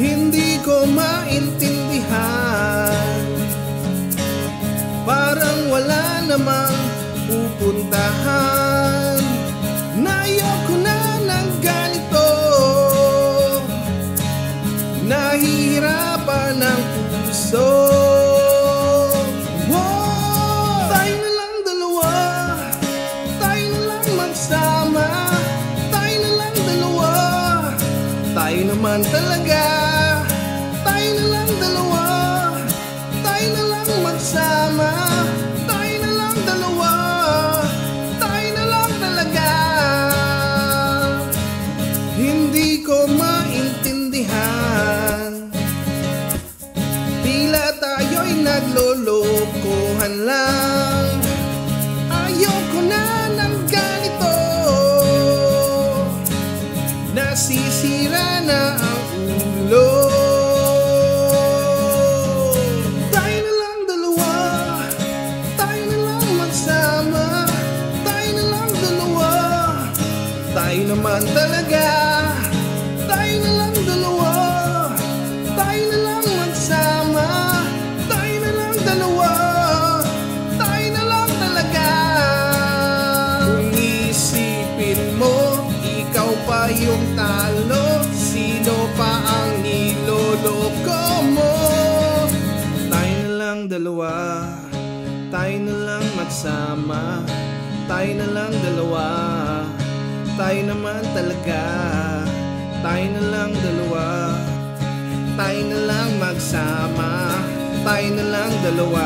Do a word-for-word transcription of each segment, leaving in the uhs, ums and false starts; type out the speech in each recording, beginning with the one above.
Hindi ko maintindihan, parang wala namang pupuntahan. Nayoko na ng ganito, nahihirapan ang puso. Wow! Tayo na lang dalawa, tayo na lang magsama, tayo na lang dalawa, tayo naman talaga. Tayo na lang dalawa, tayo na lang magsama, tayo na lang dalawa, tayo na lang talaga. Hindi ko maintindihan, tila tayo'y naglolokohan lang. Ayoko na ng ganito, nasisira na ang ulo. Tayo na lang dalawa, tayo na lang magsama, tayo na lang dalawa, tayo naman talaga. Tayo na lang dalawa, tayo na lang magsama, tayo na lang dalawa, tayo na lang talaga. Kung isipin mo, ikaw pa yung talo, sino pa ang niloloko mo? Tayo na lang dalawa, tayo na lang magsama, tayo na lang dalawa, tayo naman talaga. Tayo na lang dalawa, tayo na lang magsama, tayo na lang dalawa.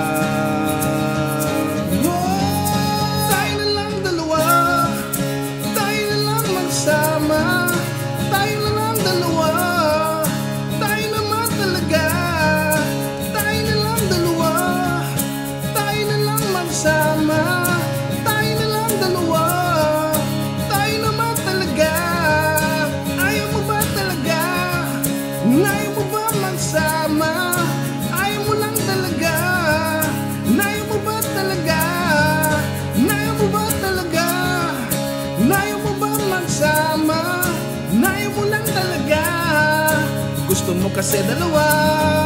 Tayo na lang dalawa, tayo na lang magsama, tayo na lang dalawa, tayo naman talaga. Tayo na lang dalawa, tayo na lang magsama, tayo na lang dalawa, tayo naman talaga. Ayaw mo ba talaga? Ayaw mo ba magsama? Ayaw mo lang talaga? Ayaw mo ba talaga? Ayaw mo ba talaga? Ayaw mo ba magsama? Ayaw mo lang talaga? Gusto mo kasi dalawa.